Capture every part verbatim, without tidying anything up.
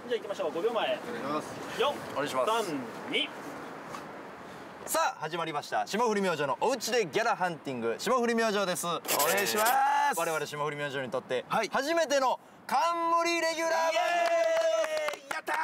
じゃあ行きましょう。ごびょうまえ。 お願いします。 よん、 お願いします。 さん、に。 さあ始まりました霜降り明星のおうちでギャラハンティング、霜降り明星です。お願いします。 我々霜降り明星にとって、 はい、 初めての冠レギュラー番組。 やったー。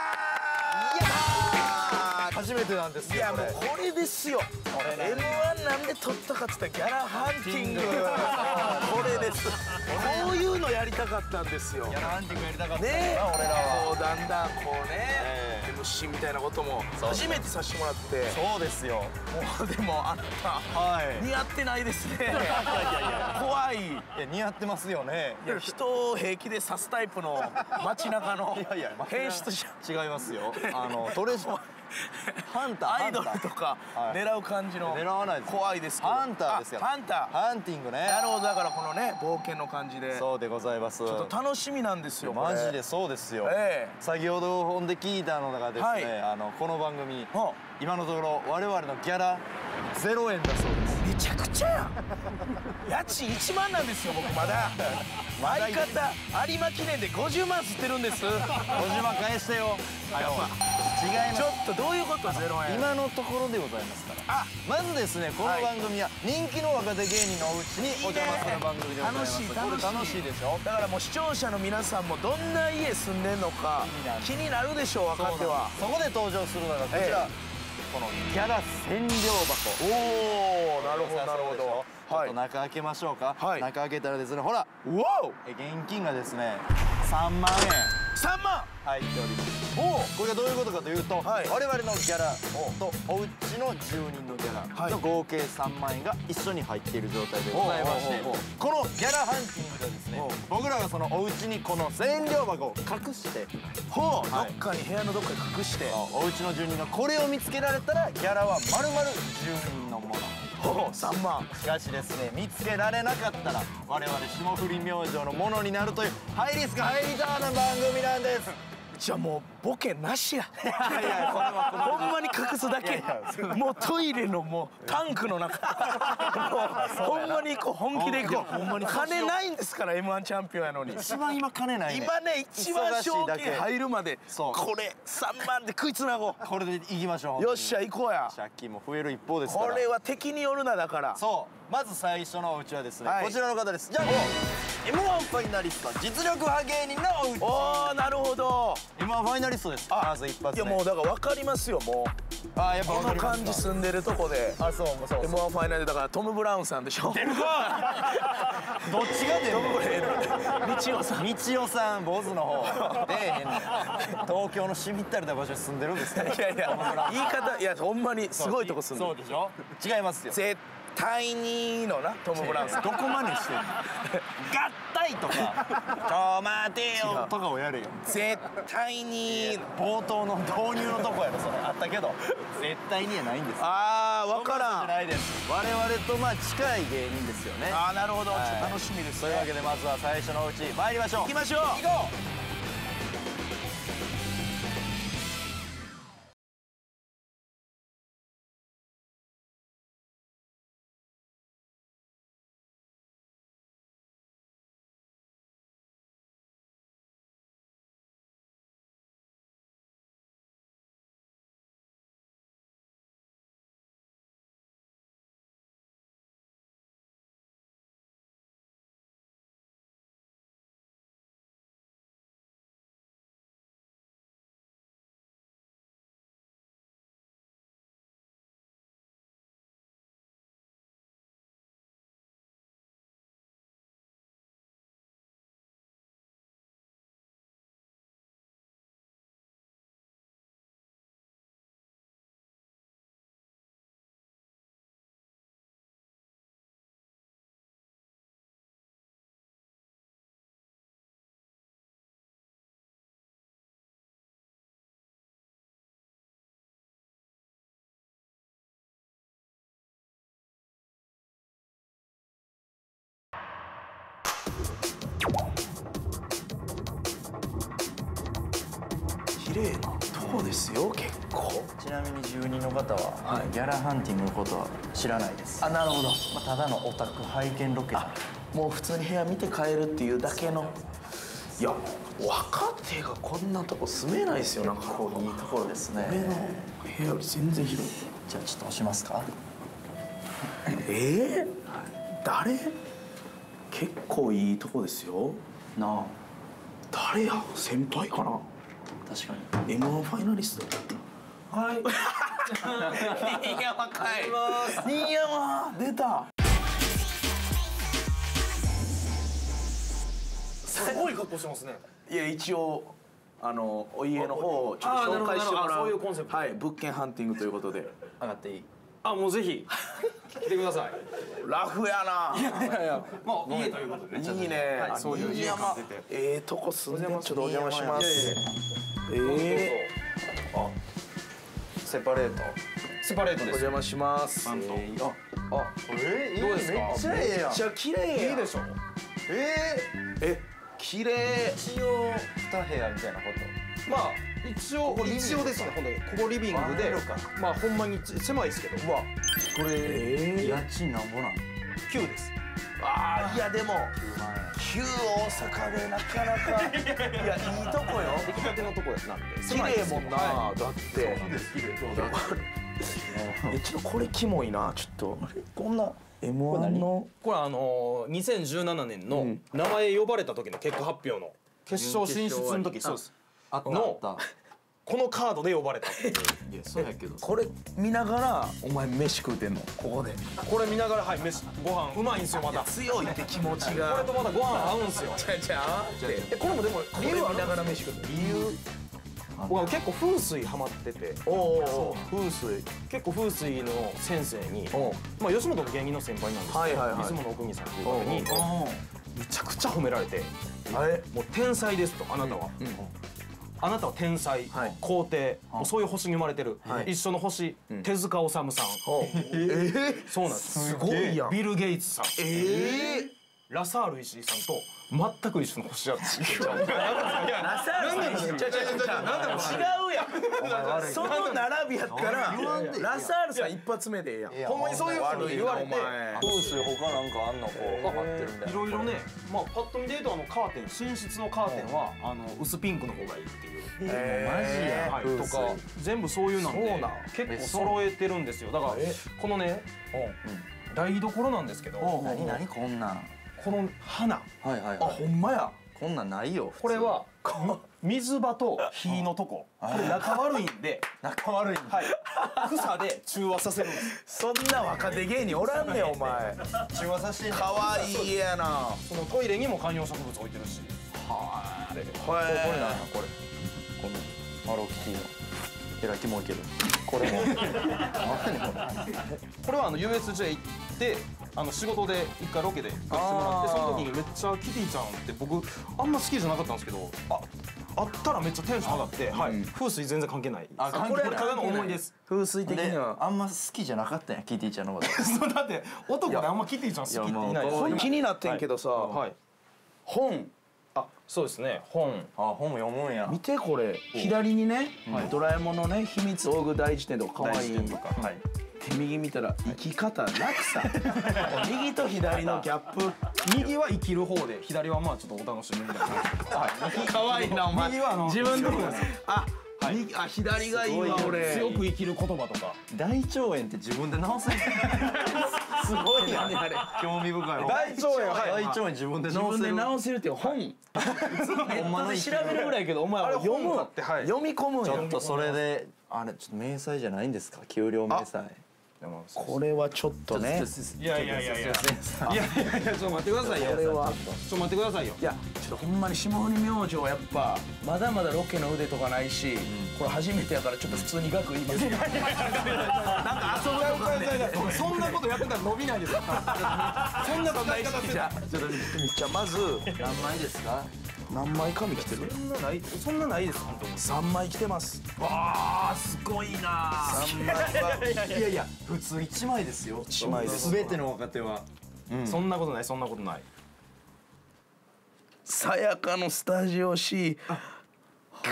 初めてなんですよ。 いやもうこれですよ。エムワン なんで取ったかっつったらギャラハンティング。これです。こういうのやりたかったんですよ。 ギャラハンティングやりたかったね。 俺らはこうだんだんこうね エムシー みたいなことも初めてさせてもらって。 そうですよ。 もうでもあんた、はい、似合ってないですね。怖い。 いや似合ってますよね。 いや人を平気で刺すタイプの街中の変質者。 違いますよ。あのトレジャーハンター、 アイドルとか狙う感じの。 狙わないです。 怖いですけど。 ハンターですよ。 ハンター。 ハンティングね。 なるほど。だからこのね冒険の感じで。 そうでございます。 ちょっと楽しみなんですよ。 マジでそうですよ。先ほど本で聞いたのがですね、あのこの番組今のところ我々のギャラゼロえんだそうです。 めちゃくちゃやん。家賃いちまんなんですよ僕まだ。相方有馬記念でごじゅうまん吸ってるんです。 ごじゅうまん返してよ。違います。 ちょっとどういうこと？ゼロえん。 今のところでございますから。あ、まずですね、この番組は人気の若手芸人のお家にお邪魔する番組でございます。 楽しい楽しいでしょ。だからもう視聴者の皆さんもどんな家住んでんのか気になるでしょう。若手は。 そこで登場するのがこちら、このギャラ千両箱。 おお、なるほどなるほど。 ちょっと中開けましょうか。中開けたらですね、ほら、 うお、 現金がですねさんまんえんさんまん入っております。おお、これがどういうことかというと、我々のギャラとお家の住人のギャラの合計さんまんえんが一緒に入っている状態でございまして、このギャラハンティングがですね、僕らがそのお家にこの千両箱を隠して、 ほう、どっかに部屋のどっかに隠して、 お家の住人がこれを見つけられたらギャラはまるまる住人のもの。 ほう、さんまん。 しかしですね、見つけられなかったら我々霜降り明星のものになるというハイリスクハイリターンな番組なんです。 じゃあもうボケなしや。ほんまに隠すだけ。もうトイレのもうタンクの中。ほんまに行こう、本気で行こう。金ないんですから エムワン チャンピオンやのに。 一番今金ないね。 今ね一番賞金入るまでこれさんまんで食いつなごう。 これで行きましょう。 よっしゃ行こうや。 借金も増える一方ですから。 これは敵によるな。だからそうまず最初のお家はですね、こちらの方です。じゃあ エムワン ファイナリスト実力派芸人のお家。 おお、なるほど。 エムワン ファイナリストです。まず一発目。 いやもうだから分かりますよ。もうあ、やっぱこの感じ住んでるとこで。 あ、そうそう。 エムワン ファイナルだからトム・ブラウンさんでしょ。 出るか。どっちが出るの？ 道夫さん。 道夫さん、坊主の方。出えへんねん。東京のしみったれた場所に住んでるんですか。いやいや、言い方、いやほんまにすごいとこ住んでる。 そうでしょ。違いますよ。 絶対にのなトム・ブラウンさん。 どこまでしてんの？合体とかちょ待てよとかをやるよ。 絶対に冒頭の導入のとこやろ。それあったけど絶対にはないんです。 ああ、分からん。 ないです。我々とまあ近い芸人ですよね。 ああ、なるほど。楽しみです。 というわけでまずは最初のうち参りましょう。 行きましょう。 行こう。 綺麗なとこですよ結構。 ちなみに住人の方はギャラハンティングのことは知らないです。 あ、なるほど。 まあただのオタク拝見ロケ。 あ、もう普通に部屋見て帰るっていうだけの。 いや若手がこんなとこ住めないですよ。なんかこういいところですね。 俺の部屋より全然広い。 じゃあちょっと押しますか。 えー、誰？結構いいとこですよ。 なあ。 誰や？先輩かな。 確かに エムワン ファイナリスト。はい新山かい。新山出た。 すごい格好してますね。 いや一応あのお家の方をちょっと紹介してもらう。 そういうコンセプト。 はい、物件ハンティングということで。 上がっていい？ あ、もうぜひ来てください。 ラフやな。 いやいや、まあ家ということでね。 いいね。 そういう家山。ええとこ住んでます。ちょっとお邪魔します。ええ。 あ、セパレート。 セパレートです。 お邪魔します。 なんと。 あ、あ、えー、 どうですか？ めっちゃええやん。 めっちゃ綺麗や。 いいでしょ。 ええ、綺麗。 ー、一応二部屋みたいなこと。 まあ一応一応ですね。本当にここリビングで、まあほんまに狭いですけど。うわ、 これ家賃なんぼなん？ きゅうです。 ああ、いやでも旧大阪でなかなかいやいいとこよ。 出来たてのとこなんで。 綺麗もんな。だってえ、ちょっとこれキモいな。ちょっとこんな エムワン のこれあのにせんじゅうななねんの名前呼ばれた時の結果発表の決勝進出の時、そうです。 あったあのった。 このカードで呼ばれた。 いや、そうやけど。 これ見ながらお前飯食うてんのここで。 これ見ながら、はい、飯ご飯うまいんですよまた。 強いって気持ちが。 これとまたご飯合うんすよ。 ちゃうちゃうってえ、これもでもこれ見ながら飯食うてん。理由僕は結構風水ハマってて、 おお風水。 結構風水の先生に、 おまあ吉本の芸人の先輩なんですけど、 はいはいはい出雲の奥美さんという方にめちゃくちゃ褒められて、 あれもう天才ですと、あなたは。あなたは天才、 はい皇帝、もうそういう星に生まれてる、 はい一緒の星、手塚治虫さん、 ええそうなんですすごいやん。 ビル・ゲイツさん、 ええラサール石井さんと全く一緒の星やった。 ラサールさんちゃうちゃうちゃう違うやん。その並びやったらラサールさん一発目でええやん。 ほんまにそういうふうに言われて、 風水他なんかあんのこう分かってるみたいな。 いろいろね、まあパッと見で言うとあのカーテン、寝室のカーテンはあの薄ピンクの方がいいっていう。 えはい、とか全部そういうなんでそうなん結構揃えてるんですよ。だからこのね台所なんですけど、 何何こんなん。 この花、 はいはいあ、 はい。 ほんまや。 こんなんないよ。 これは水場と火のとこ、これ仲悪いんで、 仲悪い。 はい、草で中和させるんです。 そんな若手芸人おらんねんお前。 中和させてんねん。 可愛い家やな。 そのトイレにも観葉植物置いてるし、 はあ。 これこれなんやこれ。このマロキティの。えらいキモいけど。これも。何やねんここれはあの ユーエスジェー 行ってあの仕事で一回ロケで行かせてもらって、その時にめっちゃキティちゃんって僕あんま好きじゃなかったんですけど、ああったらめっちゃテンション上がって、はい、風水全然関係ない。 あ関係ないこれただの思い出です。 風水的れ。でにはあんま好きじゃなかったんやキティちゃんのこと。 そうだって男であんまキティちゃん好きって言いないです。 いやもう気になってんけどさ、 はい。 本あ、そうですね。本。 あ、本読むんや。 見てこれ左にね、ドラえもんのね秘密道具大辞典とか可愛い。 とか。はい。 で右見たら生き方落差。右と左のギャップ。 右は生きる方で、左はまあちょっとお楽しみみたいな。はい。 可愛いなお前。 右はあの自分で強くあ、右あ左がいいわ俺。 強く生きる言葉とか。 大腸炎って自分で治せん。 すごいやねあれ。 興味深い。 大腸炎、はい。 大腸炎自分で治せる。 自分で直せるって本。ネットで調べるぐらいやけどお前は読む。 はい。 読み込むんやちょっ。とそれであれちょっと明細じゃないんですか。給料明細。 これはちょっとね。 いやいやいやいや。いやいやいや、ちょっと待ってくださいよ。 これはちょっと待ってくださいよ。 いやちょっとほんまに霜降り明星はやっぱまだまだロケの腕とかないし、これ初めてやからちょっと普通に額言います。なんか遊ぶとかね。 そんなことやってたら伸びないですよ。そんなことないし。 じゃあちょっとじゃあまず何枚ですか。 何枚紙来てる？ そんなないそんなないです本当に。 三枚来てます。 わあすごいな。 三枚は。 いやいや普通一枚ですよ。 一枚です。 全ての若手は。 そんなことないそんなことない。 さやかのスタジオ C。 そ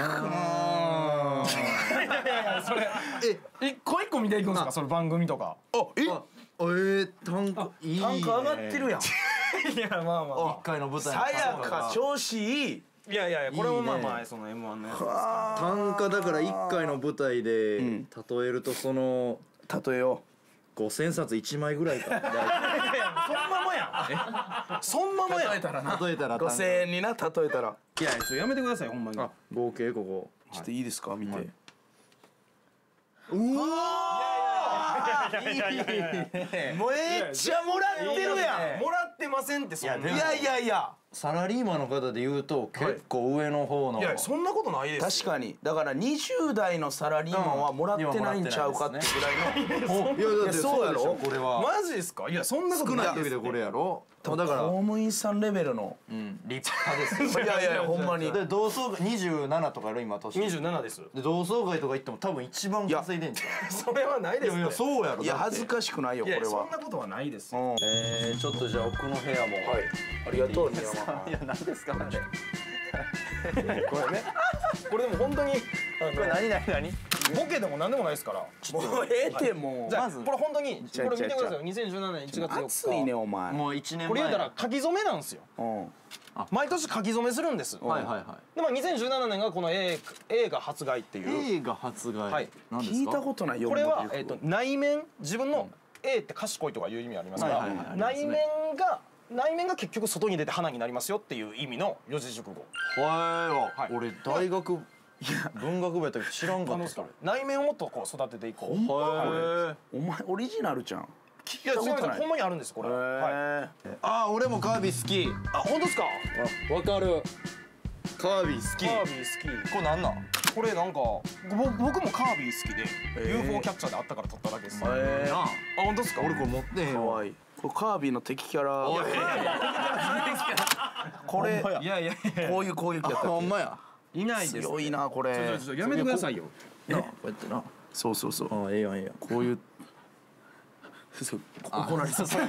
れえ一個一個見ていくんですかそれ番組とか。 あえ？ えー、単価いいね。 単価上がってるやん。 いやまあまあ。 一回の舞台のさやか調子いい。 いやいやいやこれもまあまあその エムワン のやつですか単価だからいっかいの舞台で例えるとその例えよごせんさついちまいぐらいか。 いやいやそんまもやんそんまもやん例えたらな例えたらごせんえんにな例えたらいやちょっとやめてくださいほんまにあ合計ここ。 ちょっといいですか見てうわいやいやいやいやめっちゃもらってるやんもらってませんってそんないやでもいやいやいやサラリーマンの方で言うと結構上の方の。 いやそんなことないです確かにだからにじゅう代のサラリーマンはもらってないんちゃうかってぐらいのいやだってそうやろそうでしょこれはマジですかいやそんなこと少ないない時でこれやろ。だから公務員さんレベルのうん立派ですよ。 いやいやいやほんまにで同窓会にじゅうななとかやろ今年。 にじゅうななですで同窓会とか行っても多分一番稼いでんじゃん。 それはないですいやいやそうやろ。 いや恥ずかしくないよこれはいやそんなことはないですうんえー、ちょっとじゃあ奥の部屋も。 はいありがとう新山いや何ですかね。 これねこれでも本当にこれ何何何？ ボケでも何でもないですからもうええってもうじゃあまずこれ本当にちゃうこれ見てくださいちゃうよにせんじゅうななねんいちがつよっか暑いねお前もう一年前。 これ言うたら書き初めなんですようん毎年書き初めするんですはいはいはでまあにせんじゅうななねんがこの映映画発売っていうい。映画発売。 はい何ですか？ 聞いたことないよこれはえっと内面自分の A って賢いとかいう意味ありますからはいはいはい内面が内面が結局外に出て花になりますよっていう意味の四字熟語はい。俺大学文学部やったけど知らんかあのったそれ。 内面をもっとこう育てていこういはい。 お前オリジナルじゃん聞やいたことない違うほんまにあるんですこれはいへあー俺もカービィ好き。 あ本当ですかわかる。カービィ好き。 カービィ好きこれなんなん？ これなんかぼ僕もカービィ好きで ユーフォー キャッチャーであったから撮っただけですあえなあ。 本当ですか俺これ持ってへんわ。 かわいいこれカービィの敵キャラおいこれいやいやいやこういう攻撃やったっほんまや。 いないですけ強いなこれちょちょちょやめてくださいよなこうやってな。 そうそうそうああええやんええやん。 こういうそう怒られそうえぐい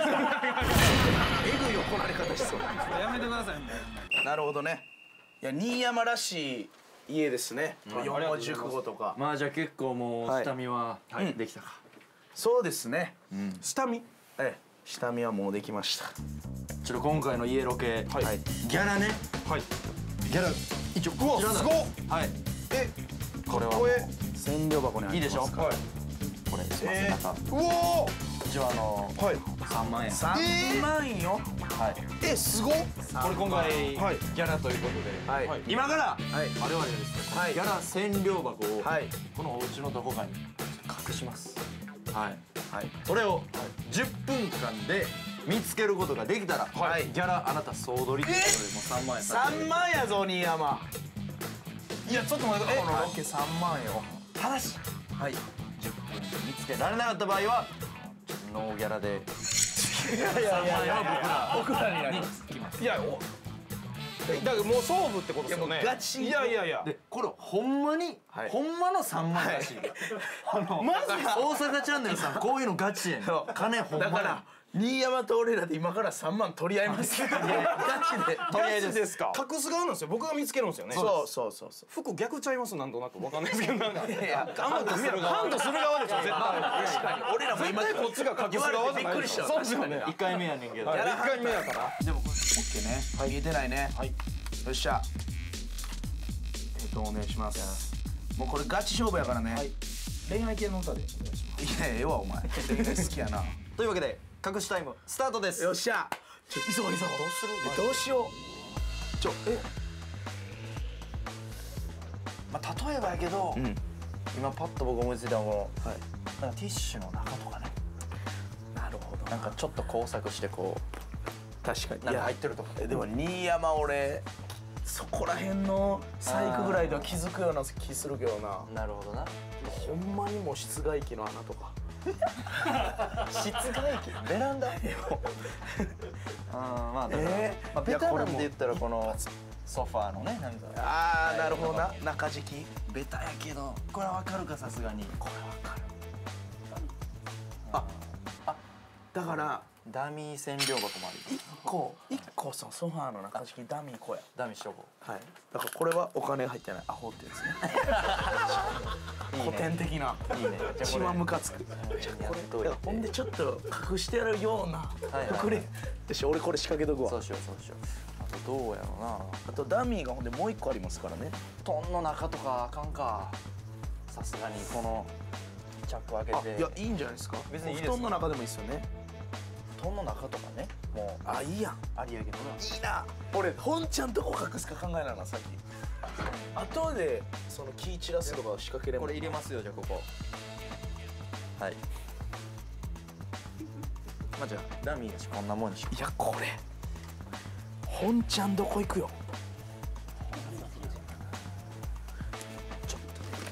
怒られ方しそうやめてくださいもうなるほどねいや新山らしい家ですね四文字熟語とかまあじゃあ結構もうはい下見ははいできたか。 そうですね下見ええ下見はもうできましたちょっと今回の家ロケ、 はいギャラね。 はいギャラ一応こちらだ。 すごっはい。 えこれはこれ千両箱に入いいでしょ。 ってますからはいこれすいませんえーなんかうお一応あのーはい三万円。 三万よはい。 えすごっこれ今回はいギャラということで、 はいはい今からはい我々ですね、 はいギャラ千両箱をはいこのお家のどこかに隠します。はい。 はいそれをじゅっぷんかんで見つけることができたら、 はいギャラあなた総取りということでもう三万円差し上げ三万やぞ新山いやちょっと待ってこのロケ三万よただしはいじゅっぷんで見つけられなかった場合はちょっとノーギャラでいやいやいや僕らになりますいやおえだからもう勝負ってことですよねいやもうガチいやいやいやでこれほんまに、 はいほんまのさんまんらしい、あのマジっすか大阪チャンネルさんこういうのガチやねんそう金ほんまやだから新山と俺らで今から三万取り合いますガチで取り合いですですか隠す側なんですよ僕が見つけるんですよねそうそうそうそう服逆ちゃいますなんとなくわかんないですけどなんかいやハンドする側ハンドする側でしょ絶対確かに俺らも今絶対こっちが隠す側じゃないびっくりしたそうですよねいっかいめやねんけど、 はい一回目やからでもこれオッケーねはい言えてないねはいよっしゃえっとお願いしますもうこれガチ勝負やからね恋愛系の歌でお願いしますいやええわお前好きやなというわけで隠しタイムスタートです。 よっしゃちょ急ごう急ごうどうするどうしようちょえまあ、例えばやけど、 ん今パッと僕思いついたのはこの、 はいなんかティッシュの中とかねなるほどなんかちょっと工作してこ確かにうなんか入ってるとかえでも新山俺そこら辺の細工ぐらいでは気づくような気するけどななるほどなほんまにもう室外機の穴とか室外機ベランダあまあだから、 えーまあ、ベタいやこれもなんで言ったらこのソファーのねなんかああなるほどな中敷きベタやけどこれはわかるかさすがにこれわかるだからダミー占領箱もあるよ一個一個そのソファーの中敷きダミーこやダミーしとこはいだからこれはお金が入ってないアホってやつねういいね古典的ないいねじゃ一あこれ番ムカつくやっといだからほんでちょっと隠してやるようなはいはい隠れよし俺これ仕掛けとくわそうしようそうしようあとどうやろうな。 あとダミーがほんでもう一個ありますからね。 布団の中とかあかんか。さすがにこのチャック開けて。 いやいいんじゃないですか。 別にいいです。 布団の中でもいいですよね。 布団の中とかね。もうあ、いいやん。 ありやけどな。 いいな。俺本ちゃんどこ隠すか考えななさっき。後でその木散らすとか仕掛ければ。 これ入れますよ、じゃあここ。はい。まあじゃあダミーだしこんなもんにしよいやこれ本ちゃんどこ行くよ。ちょっ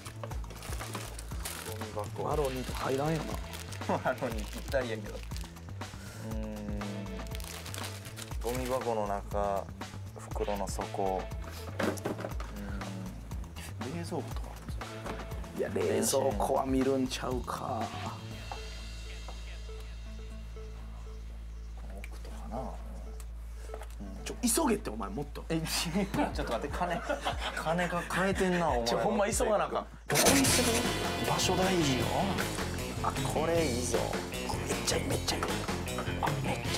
とゴミ箱。 マロニーと入らんよな。 マロニーぴったりやけど。うーん。ゴミ箱の中、袋の底。うん。冷蔵庫とか。 いや冷蔵庫は見るんちゃうか。 奥とかな。 ちょ急げってお前もっと。 え、ちょっと待って、金金が変えてんなお前。 ちょほんま急がなあかん。どこにする？場所大事よ。 あ、これいいぞ。 めっちゃいいめっちゃいい。あめっちゃいい。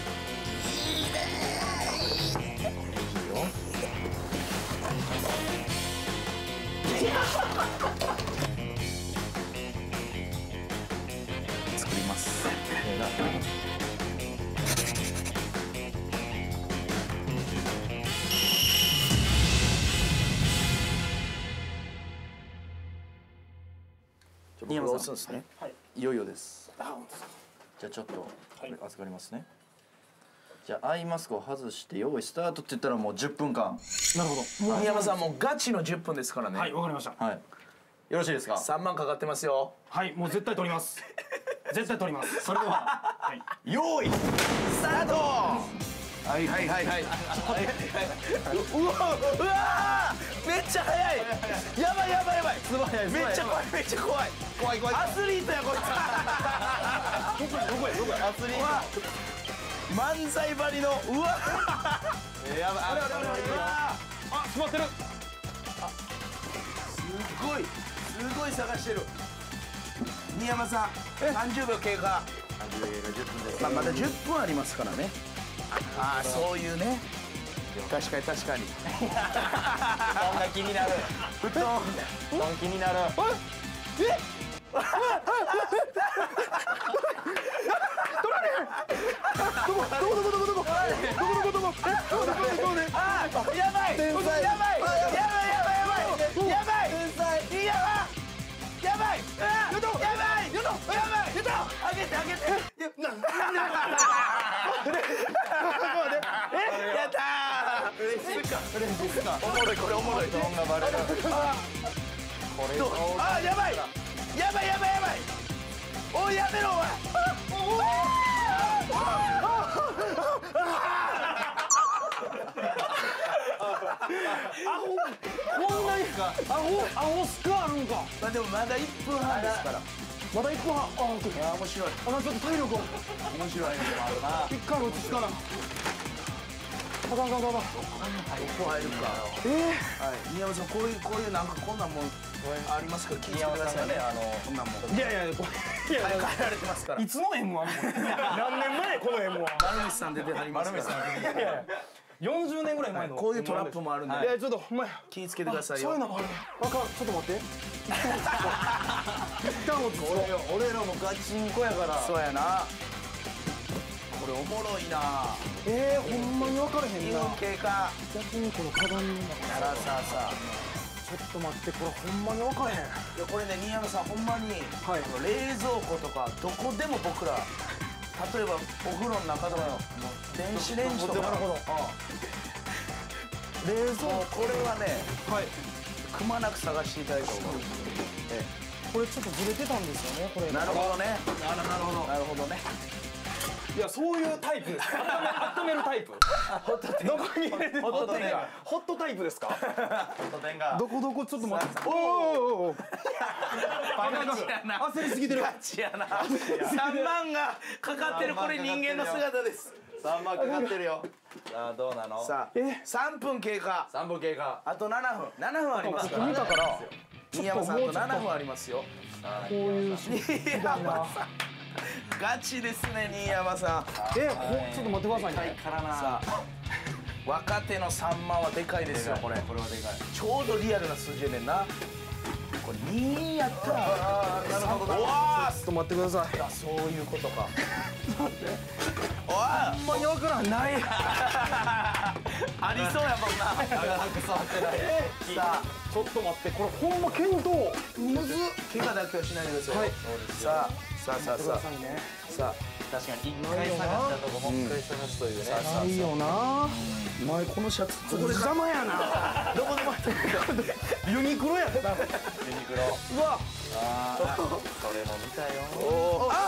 作ります。新山さん、 押すんですね。 はい、いよいよです。じゃあちょっとこれ預かりますね。じゃあアイマスクを外して用意スタートって言ったらもうじゅっぷんかん。 なるほど。 もう宮山さんもうガチのじゅっぷんですからね。 はい、わかりました。 はい。よろしいですか。 さんまんかかってますよ。 はい、もう絶対取ります。絶対取ります。それでは、はい、 用意スタート。はいはいはいはい。うわうわめっちゃ速い。やばいやばいやばい。 すごい早い。 めっちゃ怖いめっちゃ怖い。 怖い怖い。 アスリートやこいつ。 どこやどこやどこや。アスリート。 漫才ばりのうわ。 えやばい。あれあれあれあれ。 あ、詰まってる。 すごいすごい探してる。新山さんさんじゅうびょう経過。まあまだじゅっぷんありますからね。ああそういうね。確かに確かに。 布団が気になる。布団布団気になる。 えどこどこどこどこどこどこどこどこどこどこどこああやばいやばいやばいやばいやばいやばいやばい天才やばいやばいやばいやばいやばいあげてあげてなえやったー嬉しいか嬉しいかおもろいこれおもろい布団がバレる。これああやばいやばいやばいやばいおいやめろお前アホ、こんなにか。アホ、アホスカあるんか。 まあでもまだいっぷんはんですからまだ一個は、あ、オッケー。 あ面白いあ、ちょっと体力を。 面白い一回の落ち着かな。あかんあかんあかん。 ここ入るかえはい宮山さんこういうこういうなんかこんなんもんありますから気をつけてくださいねあのこんなんもえ。いやいや、これ、いや、 変えられてますからいつの エムワン 何年前この エムワン。 丸飯さん出てはりますからいやよんじゅうねんぐらい前の。 こういうトラップもあるんでいや、ちょっと、ほんまや。 気をつけてくださいよそういうのもある。あかん、ちょっと待って。一旦落ち着こう。 俺らもガチンコやから。 そうやなこれおもろいなえー、ほんまに分からへんにな。 ふん経過逆にこのカバンの中。 さあさあさあちょっと待って、これほんまに分からへん。 いやこれね新山さんほんまに、 はいこの冷蔵庫とかどこでも僕ら例えばお風呂の中とかの電子レンジとかなるほど。 冷蔵庫これはねはい。 くまなく探していただいた方がいいこれちょっとずれてたんですよね、これ。 なるほどねなるほど。 なるほどねいや、そういうタイプです。温めるタイプ。どこに入れてる。 ホットテンガホットタイプですか。 ホットテンが。 どこどこちょっと待って。おおおおお。 ガチやな焦りすぎてる。 ガチやなさんまんがかかってるこれ人間の姿です三万かかってるよ。さあどうなの。 さあさんぷん経過三分経過。 あとななふんななふんありますから見たから新山さんあとななふんありますよこういう新山さんガチですね新山さんえ、ほちょっと待ってくださいね。 さあ若手のさんまんはでかいですよこれ。 これはでかい。 ちょうどリアルな数字やねんな。これにやったらああなるほどな。 うわちょっと待ってください。 ーそういうことか。おほんまに分からん。ない。 ありそうやもんな。 長く触ってない。 さあちょっと待って、これほんま剣道。むずっ。 怪我だけはしないでください。 はい。 さあさあさあさあさいね。 さあ確かに一回下がったとこもう一回探すというね。 ないよな。お前このシャツここで邪魔やな。 どこでもユニクロやで。 ユニクロ。 うわ。 ああそれも見たよ。 おお。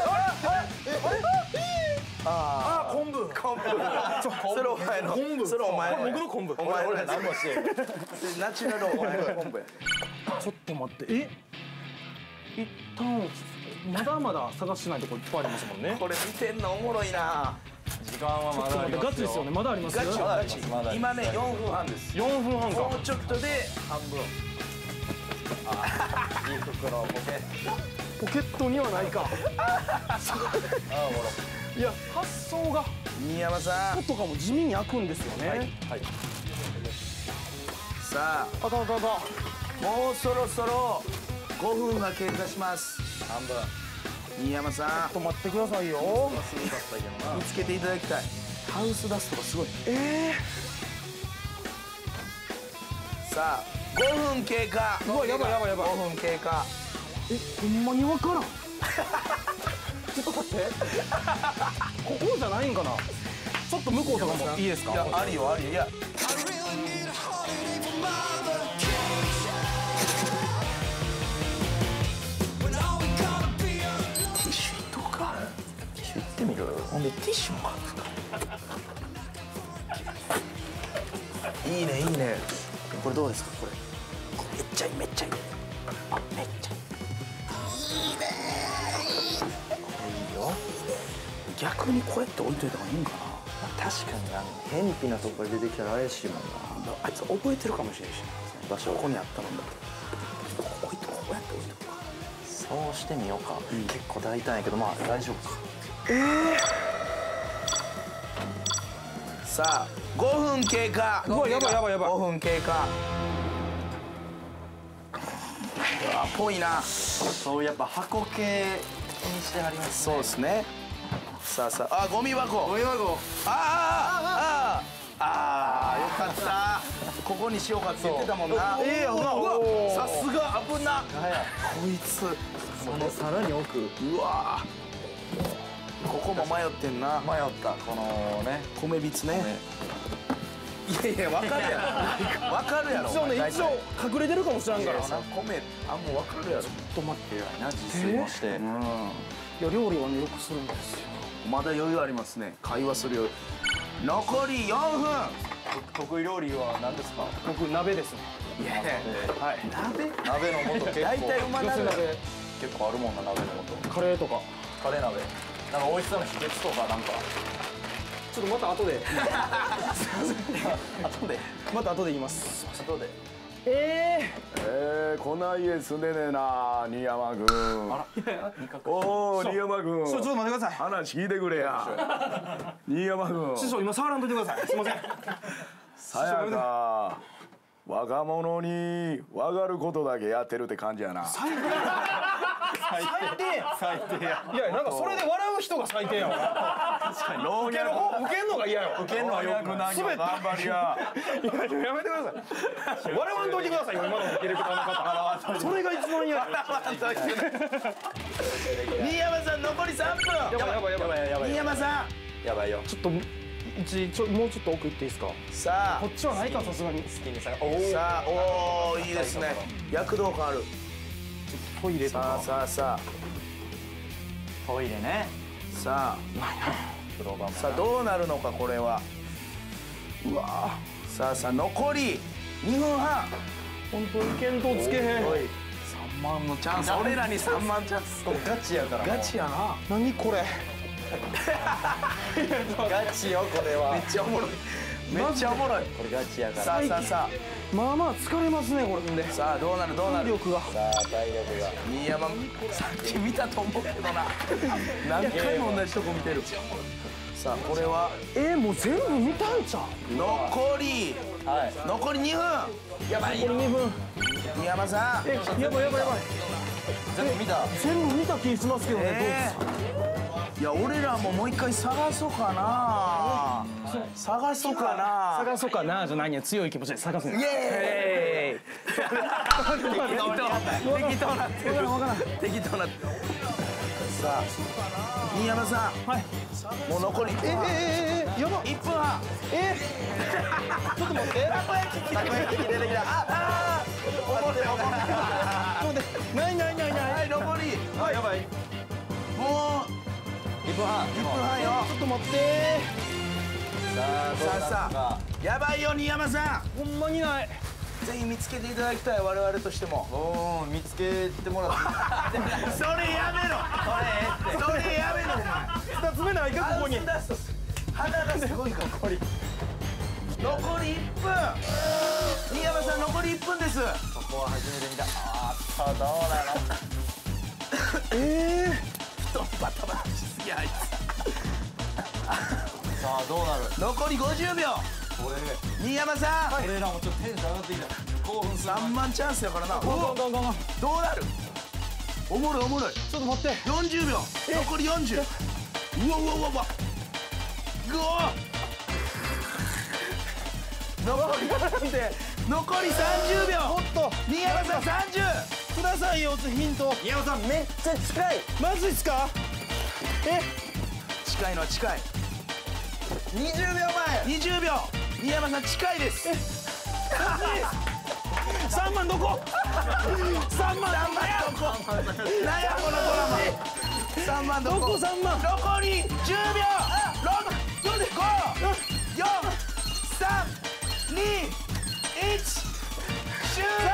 ああ、昆布。 昆布。それお前の。 昆布。 それお前の。 僕の昆布。 お前の。 俺何もしてん。 ナチュラルお前の昆布や。 ちょっと待って。え？一旦まだまだ探してないとこいっぱいありますもんね。 これ見てんのおもろいな。 時間はまだありますよ。 ガチですよね。まだあります。 ガチよガチまだ。 今ねよんぷんはんです。 よんふんはんか。 もうちょっとで半分。 いい袋ポケ。 ポケットにはないか。 ああほら。 いや、発想が新山さん。 とかも地味に開くんですよね。 はい。 さああかんあかんあかん。 もうそろそろごふんが経過します。 半分。 新山さんちょっと待ってくださいよ。 すぐだったけどな。 見つけていただきたい。ハウスダストがすごい。 えさあごふん経過。 うわやばいやばいやばいごふん経過。 え、ほんまにわからん。ちょっと待って。ここじゃないんかな。ちょっと向こうとかもいいですか。 いやありよありよ。いやティッシュいっとくか。ティッシュいってみろよ。ほんでティッシュもある。いいねいいね。これどうですかこれ。めっちゃいいめっちゃいい。あめっちゃいい。いいねいいよ。逆にこうやって置いといた方がいいんかな。 確かにあの偏僻なところ出てきたら怪しいもんな。 あいつ覚えてるかもしれんしな。 場所ここにあったのだ。ここ置いとこう。こうやって置いとこうか。 そうしてみようか。結構大胆やけどまあ大丈夫か。 さあごふん経過。 うわやばいやばいやばい。 ごふん経過。うわぽいな。 そうやっぱ箱系にしてはりますね。 そうですね。さあさああゴミ箱。 ゴミ箱。 ああああああよかった。ここにしようかって言ってたもんな。ええやんな。うわさすが危な。こいつそのさらに奥。 うわここも迷ってんな。 迷ったこのね。 米びつね。いやいやわかるやろ。わかるやろ。 一応ね、一応隠れてるかもしれんから。 米あもうわかるやろ。 ちょっと待って。 偉いな自炊もして。 うん。 いや料理はねよくするんですよ。 まだ余裕ありますね。会話するよ。残りよんふん。 得意料理は何ですか。 僕鍋ですね。 いやいやはい。 鍋。 鍋の素結構。 大体馬鍋。 寄せ鍋、 結構あるもんな鍋の素。 カレーとか。 カレー鍋。なんか美味しさの秘訣とかなんか。 ちょっとまた後で。 後で。 また後で言います。 後で。 ええー、こない家住んでねえな新山君。おお新山君。 え。ちょっと待ってください。 話聞いてくれや。新山君。 師匠今触らんといてください。すいません。 さやか若者に分かることだけやってるって感じやな。 最低や。 最低や。 いやなんかそれで笑う人が最低やわ。 確かに老受ける方受けんのが嫌よ。 受けんのはよくない。全て頑張りや。 いやいややめてください。笑わんといてくださいよ今のディレクターの方。それが一番嫌や。 新山さん残りさんぷん。 やばいやばいやばいやばい。 新山さやばいよ。 ちょっとうちちょもうちょっと奥行っていいですか。 ん。さこっちはないかさすがに。 好きにさ。 あさあおおいいですね。躍動感ある。 トイレとさあか。 さあさトイレね。 あさ風呂場もな。 あさあどうなるのかこれは。うわさあさあ残りにふんはん。 本当に見当つけへん。 おいさんまんのチャンス。俺らにさんまんチャンス。 ガチやから。 ガチやな。 何これ。 ガチよこれは。 めっちゃおもろい。めっちゃおもろい。 これガチやから。 さあさあさまあまあ疲れますねこれで。 あさあどうなるどうなる。 体力が。 さあ体力が。 新山さっき見たと思うけどな。何回も同じとこ見てる。 さあこれはえー、もう全部見たんちゃう？ 残り残りにふん。やばいよにふん。三山さんえ、やばいやばいやばい。 全部見た。 全部見た気しますけどね。 えー、いや俺らももう一回探そうかな。探そうかな。 探そうかなじゃないや、強い気持ちで探すんや。 イエーイ。適当なってる。適当なってる。さあ新山さん、はい、もう残りええええやばいっぷんはん。えちょっと待って。たこ焼きたこ焼き出てきた。ああ怒って怒ってちょっと待って。ないないないない。はい残り。はいやばい。もういっぷんはん。いっぷんはんよ。ちょっと待って。さあさあさあやばいよ新山さん。 ほんまにない。 ぜひ見つけていただきたい我々としても。おお見つけてもらって。それやめろ。それそれやめろお前。 二つ目ないかここに。 鼻がすごいから。残り残りいっぷん。新山さん残りいっぷんです。ここは初めて見た。あーっとどうなの。ええー。太っバタバタしすぎあいつ。さあどうなる。残りごじゅうびょう。新山さん、俺らもちょっとテンション上がってきた。興奮する。さんまんチャンスやからな。どうなる。おもろいおもろい。ちょっと待って。よんじゅうびょう。残りよんじゅう。うわうわうわうわ。ぐお。残り残りさんじゅうびょう。おっと。新山さんさんじゅう。くださいよヒント。新山さんめっちゃ近い。マジっすか。え。近いのは近い。にじゅうびょうまえ。にじゅうびょう。新山さん近いです。さんまんどこ？さんまんどこ？なんやこのドラマ。さんまんどこ？どこさんまん？残りじゅうびょう。ろく、ご、よん、さん、に、いち、終了。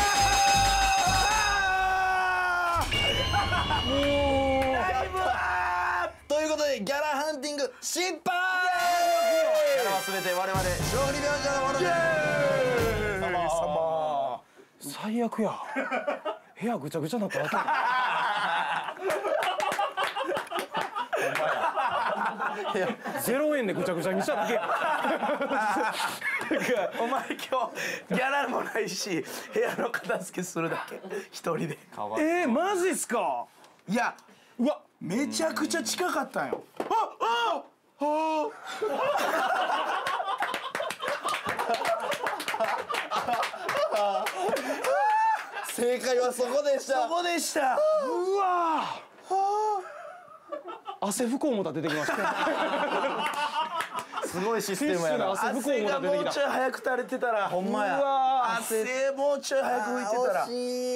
タイムアップということでギャラハンティング失敗。すべて我々勝利病者のものです。 最悪や。部屋ぐちゃぐちゃになったわけ。ゼロえんでぐちゃぐちゃにしただけ。 お前今日ギャラもないし部屋の片付けするだけ一人で。 えー、マジっすか。 いやうわめちゃくちゃ近かったんよ。あああ正解はそこでした。そこでした。 うわ汗拭こう思ったら出てきました。 すごいシステムやな。 汗拭こう思ったら出てきた。 もうちょい早く垂れてたらほんまや。汗もうちょい早く拭いてたら。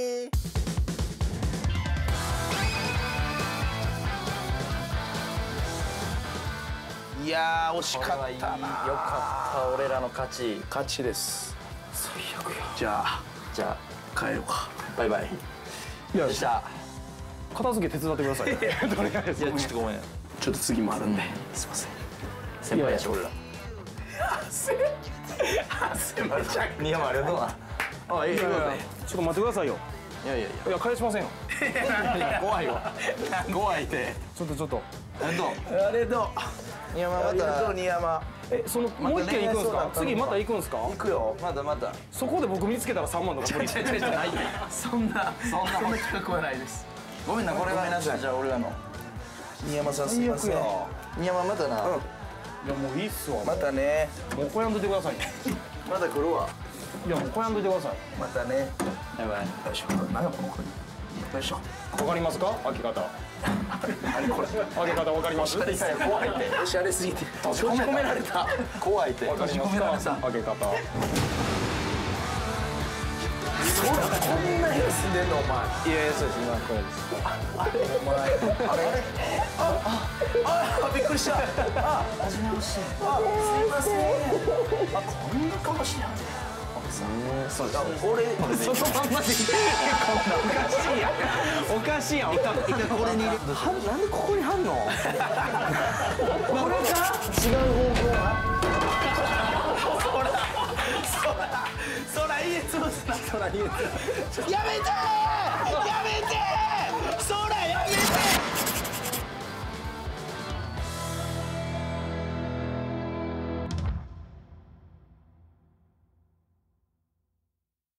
いやー惜しかったな。よかった俺らの勝ち。勝ちです。 最悪や。 じゃあじゃあ帰ろうか。バイバイ。 よっしゃ。 片付け手伝ってください。とりあえず。 いやちょっとごめん。ちょっと次もあるんで。すいません。先輩やし俺ら。汗汗めちゃくちゃ。新山ありがとうな。あいいよ。ちょっと待ってくださいよ。 いやいやいや。 いや返しませんよ。 怖いわ。怖いって。 ちょっとちょっと。 ありがとう。ありがとう。新山ありがとう新山。 え、そのもう一軒行くんですか。次また行くんですか。 行くよ。まだまだ。 そこで僕見つけたら三万とか無理。 違う違う違うない。そんなそんな企画はないです。ごめんなこれはごめんなさい。じゃあ俺らの。新山さんすいません。新山またな。いやもういいっすわ。 またね。 もうこやんといてください。 まだ来るわ。 いやもうこやんといてください。 またね。バイバイ。よいしょ。なんかここに。よいしょ。 わかりますか？開け方。 あれこれ。 開け方わかります？ 怖いって。おしゃれすぎて。閉じ込められた。怖いって。 わかりますか？開け方。 こんな部屋住んでんのお前。 いやいやそうです今これです。 あれお前。あれあああびっくりした。あ初めまして。あすいません。あこんな顔してはんねん。そうです。俺そのまんまでいい。おかしいやん。おかしいやん。一回これに入れ。なんでここに貼んの？これか？違う方向は？ そら家潰すな。 そら家潰すな。 やめてー！やめてー！そらやめてー！